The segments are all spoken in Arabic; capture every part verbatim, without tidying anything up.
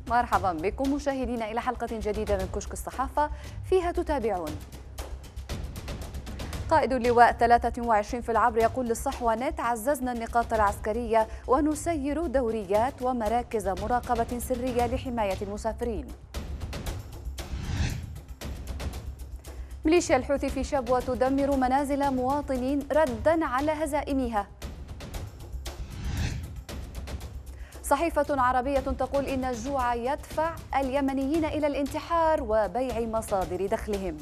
مرحبا بكم مشاهدينا إلى حلقة جديدة من كشك الصحافة فيها تتابعون. قائد اللواء ثلاثة وعشرين في العبر يقول للصحوة نت: عززنا النقاط العسكرية ونسير دوريات ومراكز مراقبة سرية لحماية المسافرين. ميليشيا الحوثي في شبوة تدمر منازل مواطنين ردا على هزائمها. صحيفة عربية تقول إن الجوع يدفع اليمنيين إلى الانتحار وبيع مصادر دخلهم.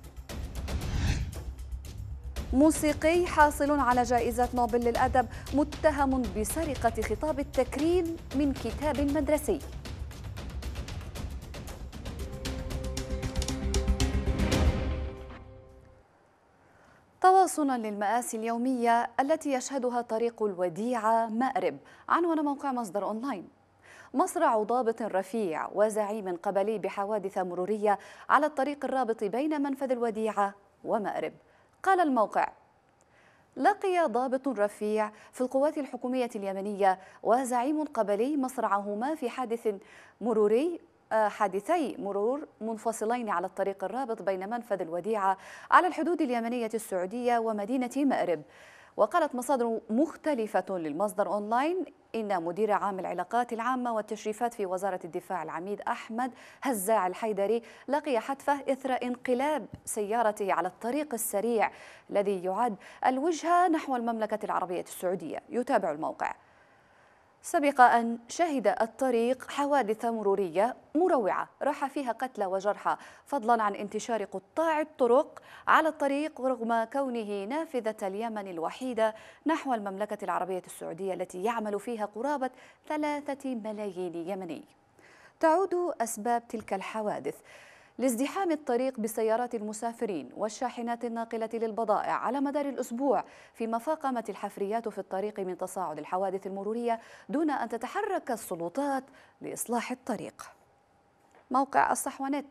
موسيقي حاصل على جائزة نوبل للأدب متهم بسرقة خطاب التكريم من كتاب مدرسي. تواصلا للمآسي اليومية التي يشهدها طريق الوديعة مأرب. عنوان موقع مصدر أونلاين: مصرع ضابط رفيع وزعيم قبلي بحوادث مرورية على الطريق الرابط بين منفذ الوديعة ومأرب. قال الموقع: لقي ضابط رفيع في القوات الحكومية اليمنية وزعيم قبلي مصرعهما في حادث مروري حادثي مرور منفصلين على الطريق الرابط بين منفذ الوديعة على الحدود اليمنية السعودية ومدينة مأرب. وقالت مصادر مختلفة للمصدر أونلاين إن مدير عام العلاقات العامة والتشريفات في وزارة الدفاع العميد أحمد هزاع الحيدري لقي حتفه إثر انقلاب سيارته على الطريق السريع الذي يعد الوجهة نحو المملكة العربية السعودية. يتابع الموقع: سبق أن شهد الطريق حوادث مرورية مروعة راح فيها قتلى وجرحى، فضلا عن انتشار قطاع الطرق على الطريق رغم كونه نافذة اليمن الوحيدة نحو المملكة العربية السعودية التي يعمل فيها قرابة ثلاثة ملايين يمني. تعود أسباب تلك الحوادث لازدحام الطريق بسيارات المسافرين والشاحنات الناقلة للبضائع على مدار الأسبوع، فيما فاقمت الحفريات في الطريق من تصاعد الحوادث المرورية دون أن تتحرك السلطات لإصلاح الطريق. موقع الصحوة نت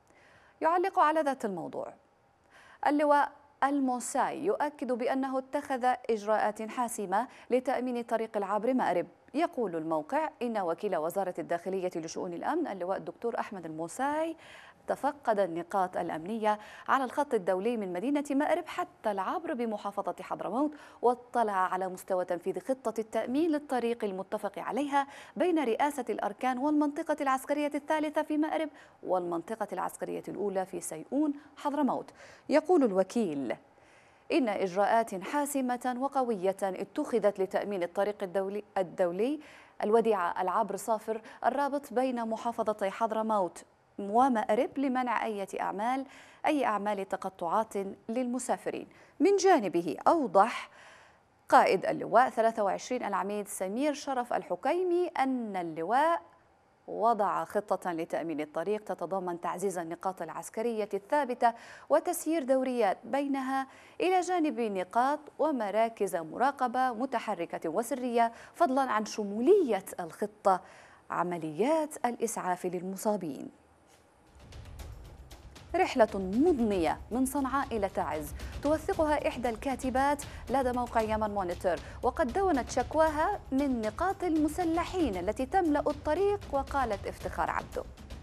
يعلق على ذات الموضوع: اللواء الموساي يؤكد بأنه اتخذ إجراءات حاسمة لتأمين طريق العبر مأرب. يقول الموقع إن وكيل وزارة الداخلية لشؤون الأمن اللواء الدكتور أحمد الموساي تفقد النقاط الأمنية على الخط الدولي من مدينة مأرب حتى العبر بمحافظة حضرموت، واطلع على مستوى تنفيذ خطة التأمين للطريق المتفق عليها بين رئاسة الأركان والمنطقة العسكرية الثالثة في مأرب والمنطقة العسكرية الأولى في سيئون حضرموت. يقول الوكيل إن إجراءات حاسمة وقوية اتخذت لتأمين الطريق الدولي, الدولي الوديعة العبر صافر الرابط بين محافظتي حضرموت ومأرب لمنع أي أعمال أي أعمال تقطعات للمسافرين. من جانبه أوضح قائد اللواء ثلاثة وعشرين العميد سمير شرف الحكيمي أن اللواء وضع خطة لتأمين الطريق تتضمن تعزيز النقاط العسكرية الثابتة وتسيير دوريات بينها إلى جانب نقاط ومراكز مراقبة متحركة وسرية، فضلا عن شمولية الخطة عمليات الإسعاف للمصابين. رحلة مضنية من صنعاء إلى تعز توثقها إحدى الكاتبات لدى موقع يمن مونيتور، وقد دونت شكواها من نقاط المسلحين التي تملأ الطريق، وقالت افتخار عبده: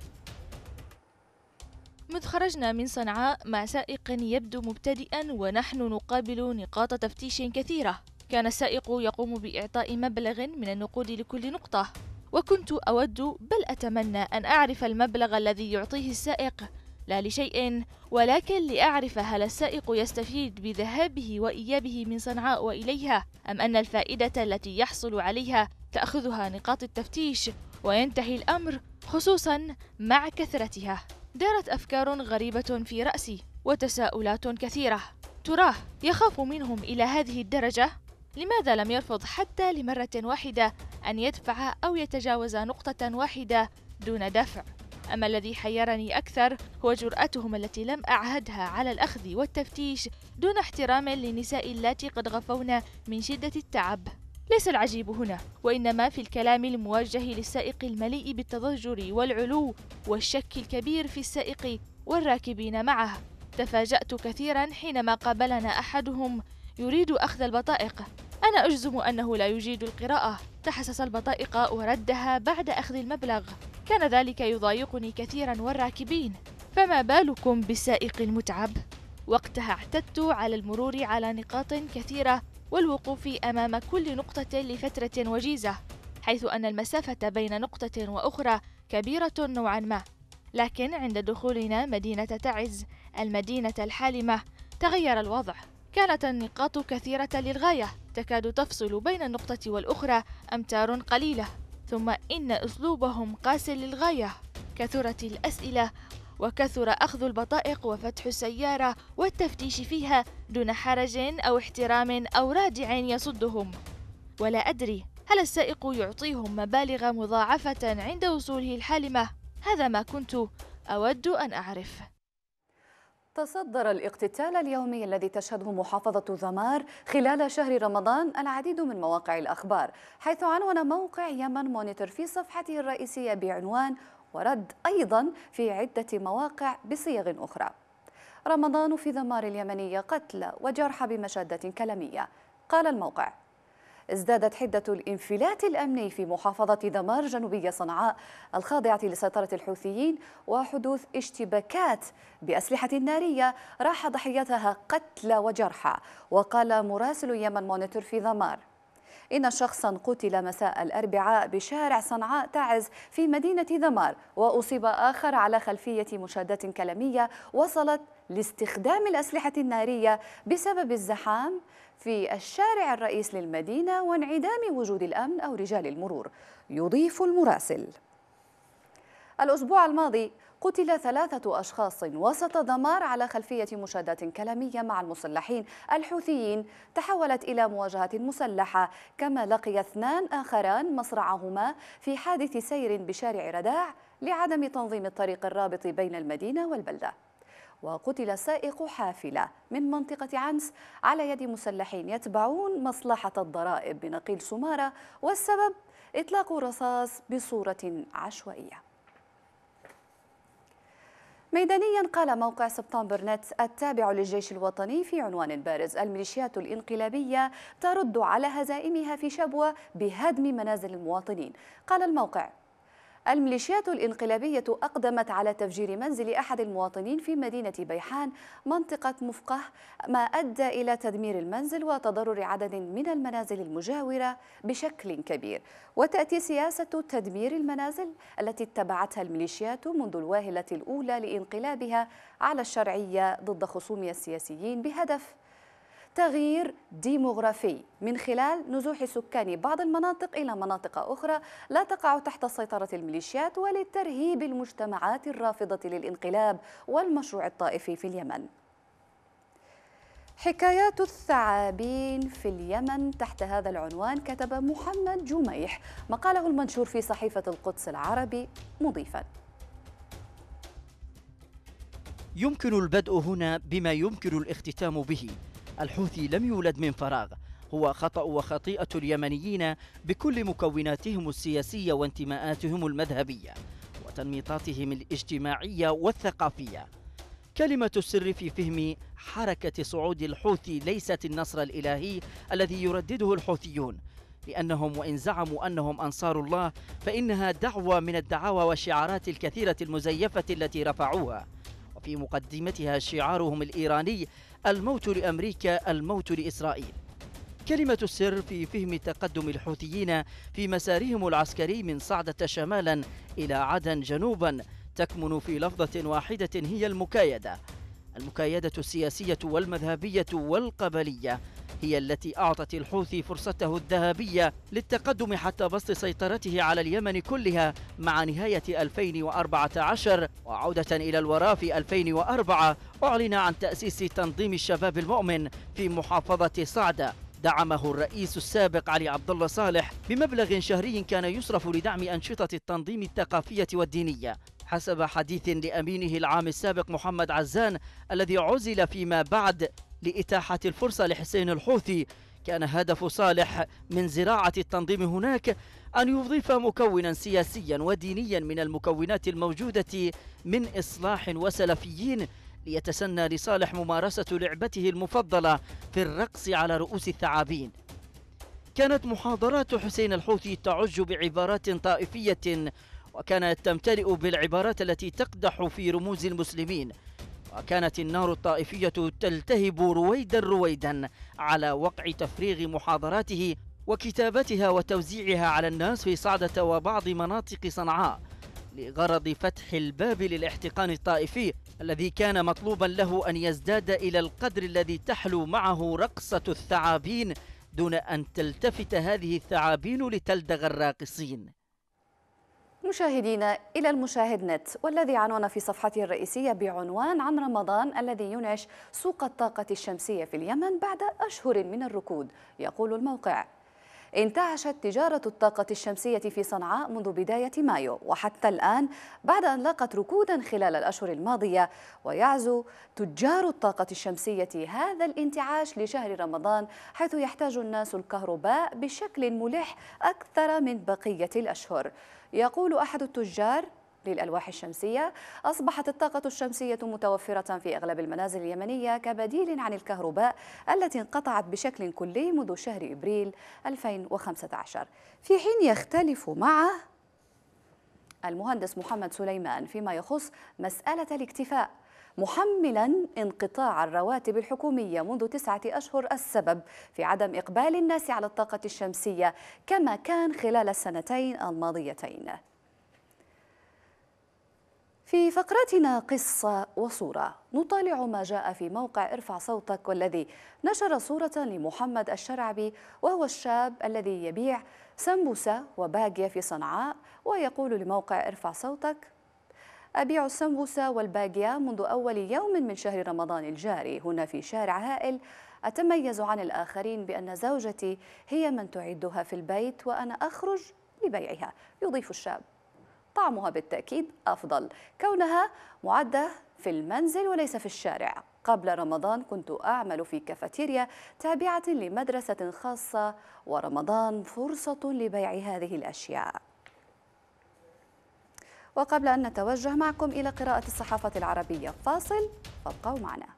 مذ خرجنا من صنعاء مع سائق يبدو مبتدئا ونحن نقابل نقاط تفتيش كثيرة، كان السائق يقوم بإعطاء مبلغ من النقود لكل نقطة، وكنت أود بل أتمنى أن أعرف المبلغ الذي يعطيه السائق، لا لشيء ولكن لأعرف هل السائق يستفيد بذهابه وإيابه من صنعاء وإليها، أم أن الفائدة التي يحصل عليها تأخذها نقاط التفتيش وينتهي الأمر، خصوصا مع كثرتها. دارت أفكار غريبة في رأسي وتساؤلات كثيرة. تراه يخاف منهم إلى هذه الدرجة؟ لماذا لم يرفض حتى لمرة واحدة أن يدفع أو يتجاوز نقطة واحدة دون دفع؟ أما الذي حيرني أكثر هو جرأتهم التي لم أعهدها على الأخذ والتفتيش دون احترام للنساء اللاتي قد غفون من شدة التعب. ليس العجيب هنا، وإنما في الكلام الموجه للسائق المليء بالتضجر والعلو والشك الكبير في السائق والراكبين معه. تفاجأت كثيرا حينما قابلنا أحدهم يريد أخذ البطائق، أنا أجزم أنه لا يجيد القراءة، تحسس البطائق وردها بعد أخذ المبلغ. كان ذلك يضايقني كثيرا والراكبين، فما بالكم بالسائق المتعب؟ وقتها اعتدت على المرور على نقاط كثيرة والوقوف أمام كل نقطة لفترة وجيزة، حيث أن المسافة بين نقطة وأخرى كبيرة نوعا ما. لكن عند دخولنا مدينة تعز، المدينة الحالمة، تغير الوضع. كانت النقاط كثيرة للغاية، تكاد تفصل بين النقطة والأخرى أمتار قليلة. ثم إن أسلوبهم قاس للغاية، كثرت الأسئلة وكثر أخذ البطائق وفتح السيارة والتفتيش فيها دون حرج أو احترام أو رادع يصدهم. ولا أدري هل السائق يعطيهم مبالغ مضاعفة عند وصوله الحالمة؟ هذا ما كنت أود أن أعرف. تصدر الاقتتال اليومي الذي تشهده محافظة ذمار خلال شهر رمضان العديد من مواقع الأخبار، حيث عنون موقع يمن مونيتور في صفحته الرئيسية بعنوان ورد أيضا في عدة مواقع بصيغ أخرى: رمضان في ذمار اليمنية، قتلى وجرحى بمشادة كلامية. قال الموقع: ازدادت حدة الانفلات الأمني في محافظة ذمار جنوبية صنعاء الخاضعة لسيطرة الحوثيين وحدوث اشتباكات بأسلحة نارية راح ضحيتها قتلى وجرحى. وقال مراسل يمن مونيتور في ذمار إن شخصا قتل مساء الأربعاء بشارع صنعاء تعز في مدينة ذمار، وأصيب آخر على خلفية مشادات كلامية وصلت لاستخدام الأسلحة النارية بسبب الزحام في الشارع الرئيس للمدينة وانعدام وجود الأمن أو رجال المرور. يضيف المراسل: الأسبوع الماضي قتل ثلاثة أشخاص وسط ذمار على خلفية مشادات كلامية مع المسلحين الحوثيين تحولت إلى مواجهة مسلحة، كما لقي اثنان آخران مصرعهما في حادث سير بشارع رداع لعدم تنظيم الطريق الرابط بين المدينة والبلدة. وقتل سائق حافلة من منطقة عنس على يد مسلحين يتبعون مصلحة الضرائب بنقيل سمارة، والسبب إطلاق رصاص بصورة عشوائية. ميدانيا قال موقع سبتمبر نت التابع للجيش الوطني في عنوان بارز: الميليشيات الإنقلابية ترد على هزائمها في شبوة بهدم منازل المواطنين. قال الموقع: الميليشيات الإنقلابية أقدمت على تفجير منزل أحد المواطنين في مدينة بيحان منطقة مفقه، ما أدى إلى تدمير المنزل وتضرر عدد من المنازل المجاورة بشكل كبير. وتأتي سياسة تدمير المنازل التي اتبعتها الميليشيات منذ الواهلة الأولى لإنقلابها على الشرعية ضد خصومها السياسيين بهدف تغيير ديموغرافي من خلال نزوح سكان بعض المناطق إلى مناطق أخرى لا تقع تحت سيطرة الميليشيات، ولترهيب المجتمعات الرافضة للانقلاب والمشروع الطائفي في اليمن. حكايات الثعابين في اليمن تحت هذا العنوان كتب محمد جميح مقاله المنشور في صحيفة القدس العربي مضيفا: يمكن البدء هنا بما يمكن الاختتام به. الحوثي لم يولد من فراغ، هو خطأ وخطيئة اليمنيين بكل مكوناتهم السياسية وانتماءاتهم المذهبية وتنميطاتهم الاجتماعية والثقافية. كلمة السر في فهم حركة صعود الحوثي ليست النصر الإلهي الذي يردده الحوثيون، لأنهم وإن زعموا أنهم أنصار الله فإنها دعوة من الدعاوى والشعارات الكثيرة المزيفة التي رفعوها، وفي مقدمتها شعارهم الإيراني: الموت لأمريكا، الموت لإسرائيل. كلمة السر في فهم تقدم الحوثيين في مسارهم العسكري من صعدة شمالا إلى عدن جنوبا تكمن في لفظة واحدة هي المكايدة. المكايدة السياسية والمذهبية والقبلية هي التي أعطت الحوثي فرصته الذهبية للتقدم حتى بسط سيطرته على اليمن كلها مع نهاية ألفين وأربعة عشر. وعودة إلى الوراء في ألفين وأربعة أعلن عن تأسيس تنظيم الشباب المؤمن في محافظة صعدة، دعمه الرئيس السابق علي عبد الله صالح بمبلغ شهري كان يصرف لدعم أنشطة التنظيم الثقافية والدينية، حسب حديث لأمينه العام السابق محمد عزان الذي عزل فيما بعد لإتاحة الفرصة لحسين الحوثي. كان هدف صالح من زراعة التنظيم هناك أن يضيف مكونا سياسيا ودينيا من المكونات الموجودة من إصلاح وسلفيين، ليتسنى لصالح ممارسة لعبته المفضلة في الرقص على رؤوس الثعابين. كانت محاضرات حسين الحوثي تعج بعبارات طائفية، وكانت تمتلئ بالعبارات التي تقدح في رموز المسلمين، وكانت النار الطائفية تلتهب رويدا رويدا على وقع تفريغ محاضراته وكتابتها وتوزيعها على الناس في صعدة وبعض مناطق صنعاء، لغرض فتح الباب للاحتقان الطائفي الذي كان مطلوبا له أن يزداد إلى القدر الذي تحلو معه رقصة الثعابين دون أن تلتفت هذه الثعابين لتلدغ الراقصين. مشاهدينا، إلى المشاهد نت، والذي عنون في صفحته الرئيسية بعنوان عن رمضان الذي ينعش سوق الطاقة الشمسية في اليمن بعد أشهر من الركود. يقول الموقع: انتعشت تجارة الطاقة الشمسية في صنعاء منذ بداية مايو وحتى الآن بعد أن لاقت ركودا خلال الأشهر الماضية، ويعزو تجار الطاقة الشمسية هذا الانتعاش لشهر رمضان، حيث يحتاج الناس الكهرباء بشكل ملح أكثر من بقية الأشهر. يقول أحد التجار للألواح الشمسية: أصبحت الطاقة الشمسية متوفرة في أغلب المنازل اليمنية كبديل عن الكهرباء التي انقطعت بشكل كلي منذ شهر إبريل ألفين وخمسة عشر، في حين يختلف معه المهندس محمد سليمان فيما يخص مسألة الاكتفاء، محملا انقطاع الرواتب الحكومية منذ تسعة أشهر السبب في عدم إقبال الناس على الطاقة الشمسية كما كان خلال السنتين الماضيتين. في فقرتنا قصة وصورة نطالع ما جاء في موقع ارفع صوتك، والذي نشر صورة لمحمد الشرعبي، وهو الشاب الذي يبيع سمبوسة وباقية في صنعاء، ويقول لموقع ارفع صوتك: أبيع السمبوسة والباقية منذ أول يوم من شهر رمضان الجاري هنا في شارع هائل، أتميز عن الآخرين بأن زوجتي هي من تعدها في البيت وأنا أخرج لبيعها. يضيف الشاب: طعمها بالتأكيد أفضل كونها معدة في المنزل وليس في الشارع. قبل رمضان كنت أعمل في كافيتيريا تابعة لمدرسة خاصة، ورمضان فرصة لبيع هذه الأشياء. وقبل أن نتوجه معكم إلى قراءة الصحافة العربية فاصل، فابقوا معنا.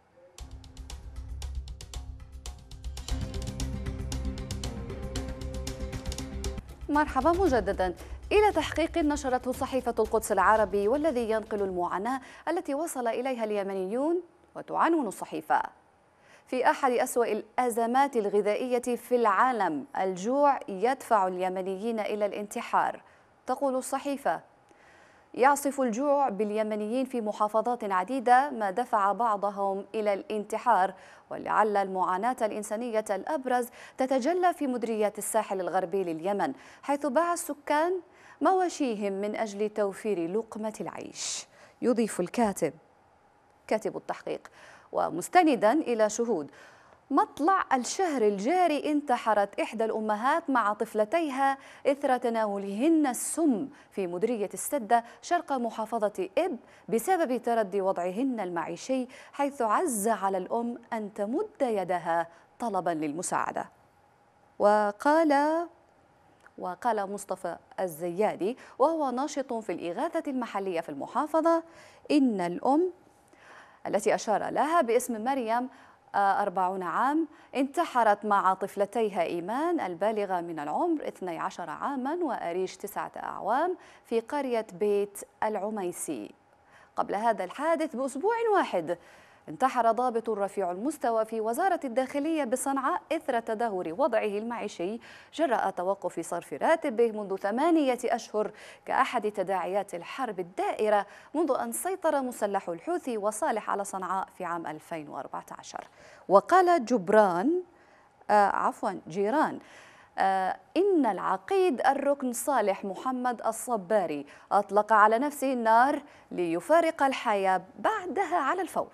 مرحبا مجددا. إلى تحقيق نشرته صحيفة القدس العربي والذي ينقل المعاناة التي وصل إليها اليمنيون، وتعنون الصحيفة: في أحد أسوأ الأزمات الغذائية في العالم، الجوع يدفع اليمنيين إلى الانتحار. تقول الصحيفة: يعصف الجوع باليمنيين في محافظات عديدة، ما دفع بعضهم إلى الانتحار، ولعل المعاناة الإنسانية الأبرز تتجلى في مديريات الساحل الغربي لليمن، حيث باع السكان مواشيهم من أجل توفير لقمة العيش. يضيف الكاتب كاتب التحقيق ومستندا إلى شهود: مطلع الشهر الجاري انتحرت إحدى الأمهات مع طفلتيها إثر تناولهن السم في مديرية السدة شرق محافظة إب بسبب تردي وضعهن المعيشي، حيث عز على الأم أن تمد يدها طلبا للمساعدة. وقال وقال مصطفى الزيادي وهو ناشط في الإغاثة المحلية في المحافظة إن الأم التي أشار لها باسم مريم أربعون عام انتحرت مع طفلتيها إيمان البالغة من العمر اثني عشر عاما وأريش تسعة أعوام في قرية بيت العميسي. قبل هذا الحادث بأسبوع واحد انتحر ضابط رفيع المستوى في وزارة الداخلية بصنعاء إثر تدهور وضعه المعيشي جراء توقف صرف راتبه منذ ثمانية أشهر كأحد تداعيات الحرب الدائرة منذ أن سيطر مسلح الحوثي وصالح على صنعاء في عام ألفين وأربعة عشر. وقال جبران آه عفوا جيران آه إن العقيد الركن صالح محمد الصباري أطلق على نفسه النار ليفارق الحياة بعدها على الفور.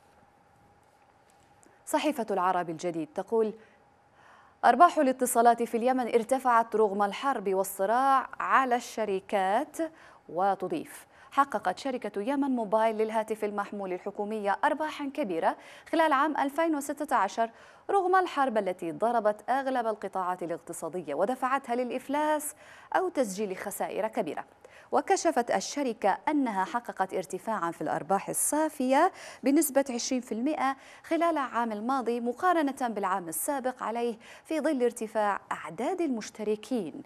صحيفة العربي الجديد تقول: أرباح الاتصالات في اليمن ارتفعت رغم الحرب والصراع على الشركات. وتضيف: حققت شركة يمن موبايل للهاتف المحمول الحكومية أرباحا كبيرة خلال عام ألفين وستة عشر رغم الحرب التي ضربت أغلب القطاعات الاقتصادية ودفعتها للإفلاس أو تسجيل خسائر كبيرة. وكشفت الشركة أنها حققت ارتفاعا في الأرباح الصافية بنسبة عشرين بالمئة خلال العام الماضي مقارنة بالعام السابق عليه في ظل ارتفاع أعداد المشتركين.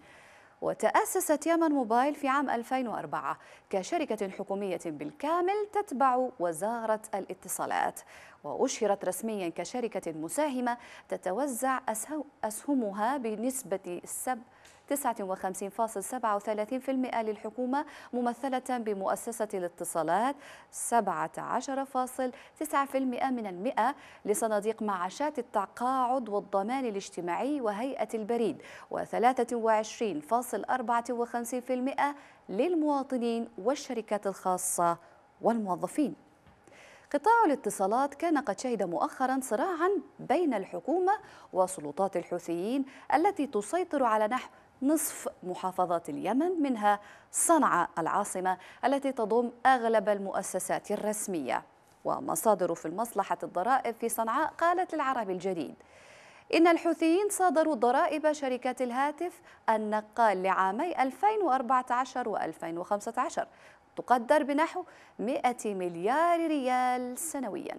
وتأسست يمن موبايل في عام ألفين وأربعة كشركة حكومية بالكامل تتبع وزارة الاتصالات، وأشهرت رسميا كشركة مساهمة تتوزع أسهمها بنسبة تسعة وخمسين فاصلة سبعة وثلاثين بالمئة للحكومة ممثلة بمؤسسة الاتصالات، سبعة عشر فاصلة تسعة بالمئة من المئة لصناديق معاشات التقاعد والضمان الاجتماعي وهيئة البريد، وثلاثة وعشرين فاصلة أربعة وخمسين بالمئة للمواطنين والشركات الخاصة والموظفين. قطاع الاتصالات كان قد شهد مؤخرا صراعا بين الحكومة وسلطات الحوثيين التي تسيطر على نحو نصف محافظات اليمن، منها صنعاء العاصمة التي تضم أغلب المؤسسات الرسمية. ومصادر في المصلحة الضرائب في صنعاء قالت للعربي الجديد إن الحوثيين صادروا ضرائب شركات الهاتف النقال لعامي ألفين وأربعة عشر وألفين وخمسة عشر تقدر بنحو مئة مليار ريال سنويا،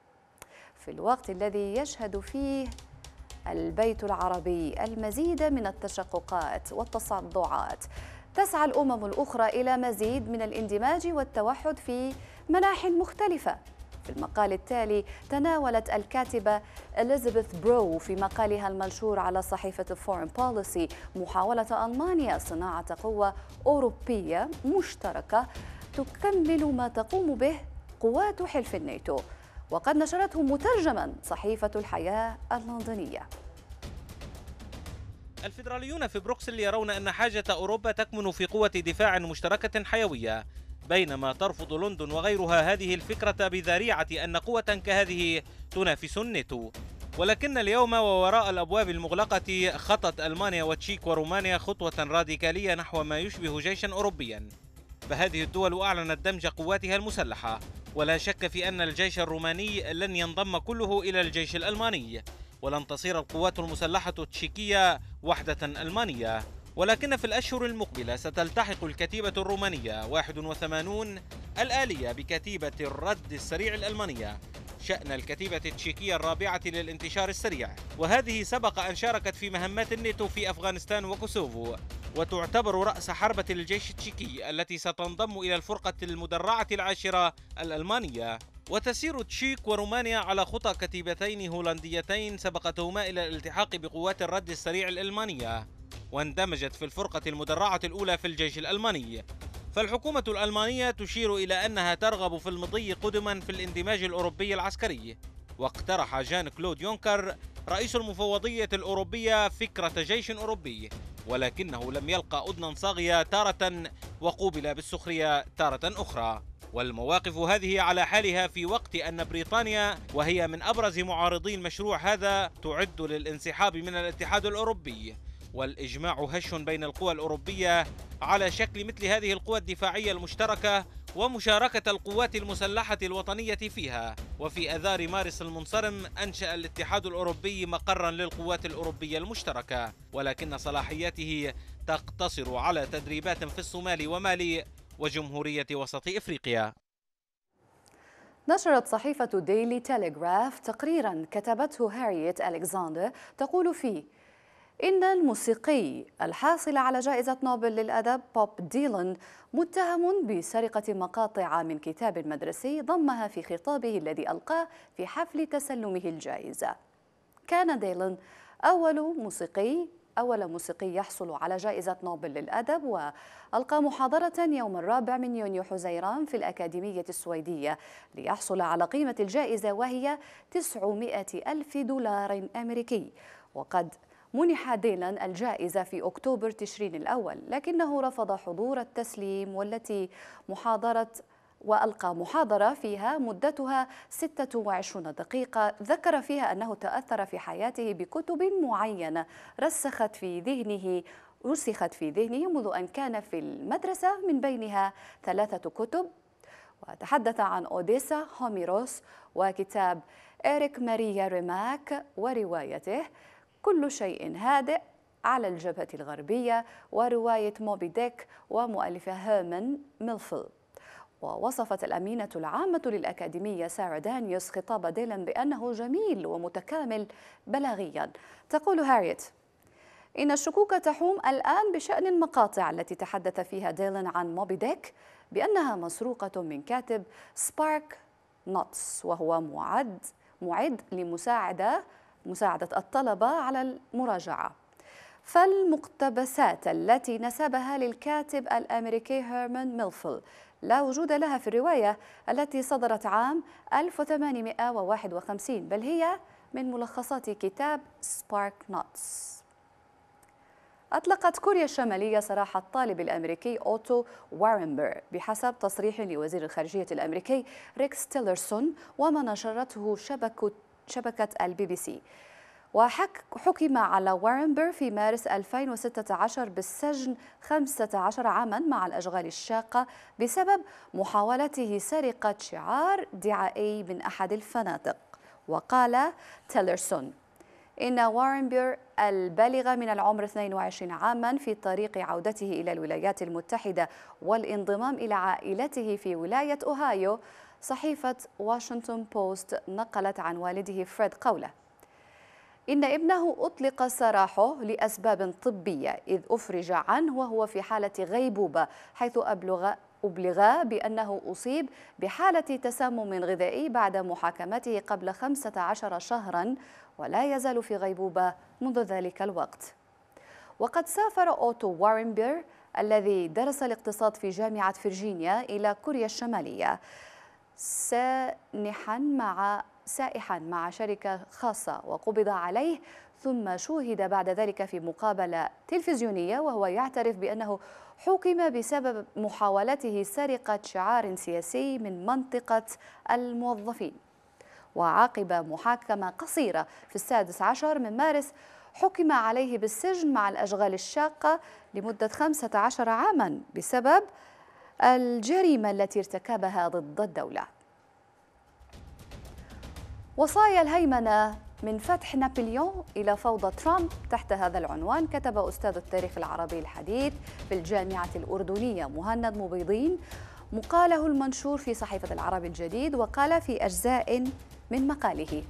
في الوقت الذي يشهد فيه البيت العربي المزيد من التشققات والتصدعات. تسعى الأمم الأخرى إلى مزيد من الاندماج والتوحد في مناحٍ مختلفة. في المقال التالي تناولت الكاتبة إليزابيث برو في مقالها المنشور على صحيفة فورين بوليسي محاولة ألمانيا صناعة قوة أوروبية مشتركة تكمل ما تقوم به قوات حلف الناتو، وقد نشرته مترجما صحيفة الحياة اللندنية. الفيدراليون في بروكسل يرون أن حاجة أوروبا تكمن في قوة دفاع مشتركة حيوية، بينما ترفض لندن وغيرها هذه الفكرة بذريعة أن قوة كهذه تنافس الناتو. ولكن اليوم ووراء الأبواب المغلقة خطت ألمانيا وتشيك ورومانيا خطوة راديكالية نحو ما يشبه جيشا أوروبيا، فهذه الدول أعلنت دمج قواتها المسلحة، ولا شك في أن الجيش الروماني لن ينضم كله إلى الجيش الألماني، ولن تصير القوات المسلحة التشيكية وحدة ألمانية. ولكن في الأشهر المقبلة ستلتحق الكتيبة الرومانية واحد وثمانين الآلية بكتيبة الرد السريع الألمانية شأن الكتيبة التشيكية الرابعة للانتشار السريع، وهذه سبق أن شاركت في مهمات الناتو في أفغانستان وكوسوفو، وتعتبر رأس حربة الجيش التشيكي التي ستنضم إلى الفرقة المدرعة العاشرة الألمانية. وتسير تشيك ورومانيا على خطى كتيبتين هولنديتين سبقتهما إلى الالتحاق بقوات الرد السريع الألمانية، واندمجت في الفرقة المدرعة الأولى في الجيش الألماني. فالحكومة الألمانية تشير إلى أنها ترغب في المضي قدما في الاندماج الأوروبي العسكري. واقترح جان كلود يونكر رئيس المفوضية الأوروبية فكرة جيش أوروبي، ولكنه لم يلقى أذنا صاغية تارة وقوبل بالسخرية تارة أخرى. والمواقف هذه على حالها في وقت أن بريطانيا وهي من أبرز معارضي المشروع هذا تعد للانسحاب من الاتحاد الأوروبي، والإجماع هش بين القوى الأوروبية على شكل مثل هذه القوى الدفاعية المشتركة ومشاركة القوات المسلحة الوطنية فيها. وفي آذار مارس المنصرم أنشأ الاتحاد الأوروبي مقرا للقوات الأوروبية المشتركة، ولكن صلاحياته تقتصر على تدريبات في الصومال ومالي وجمهورية وسط إفريقيا. نشرت صحيفة ديلي تيليغراف تقريرا كتبته هارييت ألكساندر تقول فيه إن الموسيقي الحاصل على جائزة نوبل للأدب بوب ديلان متهم بسرقة مقاطع من كتاب مدرسي ضمها في خطابه الذي ألقاه في حفل تسلمه الجائزة. كان ديلان أول موسيقي أول موسيقي يحصل على جائزة نوبل للأدب، وألقى محاضرة يوم الرابع من يونيو حزيران في الأكاديمية السويدية ليحصل على قيمة الجائزة وهي تسعمائة ألف دولار أمريكي. وقد منح ديلان الجائزة في أكتوبر تشرين الأول، لكنه رفض حضور التسليم والتي محاضرة وألقى محاضرة فيها مدتها ستة وعشرين دقيقة ذكر فيها أنه تأثر في حياته بكتب معينة رسخت في ذهنه رسخت في ذهنه منذ أن كان في المدرسة، من بينها ثلاثة كتب، وتحدث عن أوديسا هوميروس وكتاب إريك ماريا ريماك وروايته كل شيء هادئ على الجبهة الغربية ورواية موبي ديك ومؤلفة هيرمان ميلفيل. ووصفت الأمينة العامة للأكاديمية سارة دانيوس خطاب ديلان بأنه جميل ومتكامل بلاغيا. تقول هاريت: إن الشكوك تحوم الآن بشأن المقاطع التي تحدث فيها ديلان عن موبي ديك بأنها مسروقة من كاتب سبارك نوتس، وهو معد معد لمساعدة مساعدة الطلبة على المراجعة. فالمقتبسات التي نسبها للكاتب الأمريكي هيرمان ميلفيل لا وجود لها في الرواية التي صدرت عام ألف وثمانمائة وواحد وخمسين، بل هي من ملخصات كتاب سبارك نوتس. أطلقت كوريا الشمالية سراح الطالب الأمريكي أوتو وارنبر بحسب تصريح لوزير الخارجية الأمريكي ريكس تيلرسون، وما نشرته شبكة شبكة البي بي سي. وحكم على وارنبر في مارس ألفين وستة عشر بالسجن خمسة عشر عاما مع الأشغال الشاقة بسبب محاولته سرقة شعار دعائي من أحد الفنادق. وقال تيلرسون إن وارنبر البالغ من العمر اثنين وعشرين عاما في طريق عودته إلى الولايات المتحدة والانضمام إلى عائلته في ولاية أوهايو. صحيفة واشنطن بوست نقلت عن والده فريد قوله: إن ابنه أطلق سراحه لأسباب طبية إذ أفرج عنه وهو في حالة غيبوبة، حيث أبلغ أبلغ بأنه أصيب بحالة تسمم غذائي بعد محاكمته قبل خمسة عشر شهرا، ولا يزال في غيبوبة منذ ذلك الوقت. وقد سافر أوتو وارنبر الذي درس الاقتصاد في جامعة فرجينيا إلى كوريا الشمالية سانحا مع سائحا مع شركة خاصة، وقبض عليه ثم شوهد بعد ذلك في مقابلة تلفزيونية وهو يعترف بأنه حُكم بسبب محاولته سرقة شعار سياسي من منطقة الموظفين. وعقب محاكمة قصيرة في السادس عشر من مارس حُكم عليه بالسجن مع الأشغال الشاقة لمدة خمسة عشر عاما بسبب الجريمة التي ارتكبها ضد الدولة. وصايا الهيمنة من فتح نابليون إلى فوضى ترامب، تحت هذا العنوان كتب أستاذ التاريخ العربي الحديث في الجامعة الأردنية مهند مبيضين مقاله المنشور في صحيفة العربي الجديد، وقال في أجزاء من مقاله: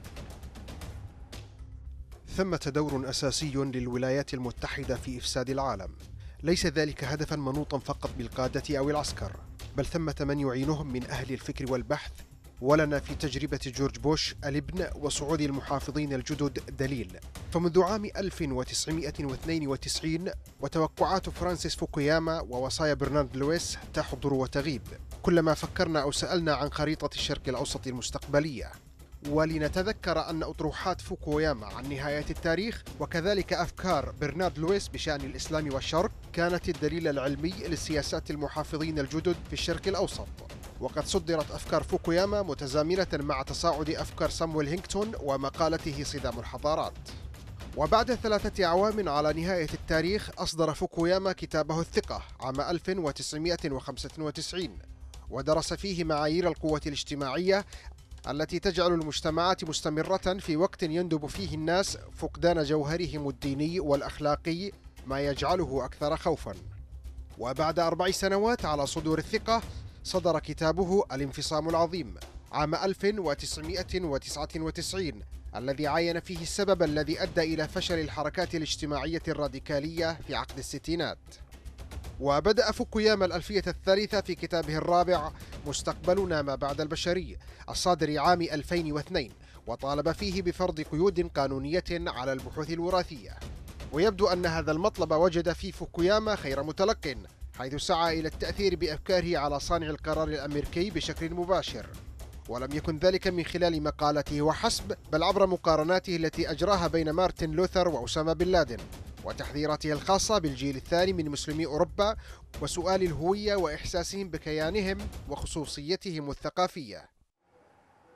ثمة دور أساسي للولايات المتحدة في إفساد العالم، ليس ذلك هدفا منوطا فقط بالقادة أو العسكر، بل ثمة من يعينهم من أهل الفكر والبحث. ولنا في تجربة جورج بوش الابن وصعود المحافظين الجدد دليل. فمنذ عام ألف وتسعمائة واثنين وتسعين وتوقعات فرانسيس فوكوياما ووصايا برنارد لويس تحضر وتغيب، كلما فكرنا أو سألنا عن خريطة الشرق الأوسط المستقبلية. ولنتذكر أن أطروحات فوكوياما عن نهاية التاريخ وكذلك أفكار برنارد لويس بشأن الإسلام والشرق كانت الدليل العلمي للسياسات المحافظين الجدد في الشرق الأوسط. وقد صدرت أفكار فوكوياما متزامنة مع تصاعد أفكار سامويل هينغتون ومقالته صدام الحضارات. وبعد ثلاثة أعوام على نهاية التاريخ أصدر فوكوياما كتابه الثقة عام ألف وتسعمائة وخمسة وتسعين، ودرس فيه معايير القوة الاجتماعية التي تجعل المجتمعات مستمرة في وقت يندب فيه الناس فقدان جوهرهم الديني والأخلاقي، ما يجعله أكثر خوفا. وبعد أربع سنوات على صدور الثقة صدر كتابه الانفصام العظيم عام ألف وتسعمائة وتسعة وتسعين، الذي عاين فيه السبب الذي أدى إلى فشل الحركات الاجتماعية الراديكالية في عقد الستينات. وبدأ فوكوياما الألفية الثالثة في كتابه الرابع مستقبلنا ما بعد البشري الصادر عام ألفين واثنين، وطالب فيه بفرض قيود قانونية على البحوث الوراثية. ويبدو أن هذا المطلب وجد في فوكوياما خير متلق، حيث سعى إلى التأثير بأفكاره على صانع القرار الأمريكي بشكل مباشر. ولم يكن ذلك من خلال مقالته وحسب، بل عبر مقارناته التي أجراها بين مارتن لوثر وأسامة بن لادن، وتحذيراته الخاصة بالجيل الثاني من مسلمي أوروبا، وسؤال الهوية وإحساسهم بكيانهم وخصوصيتهم الثقافية.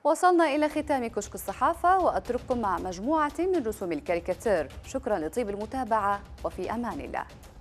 وصلنا إلى ختام كشك الصحافة، وأترككم مع مجموعة من رسوم الكاريكاتير. شكرا لطيب المتابعة وفي أمان الله.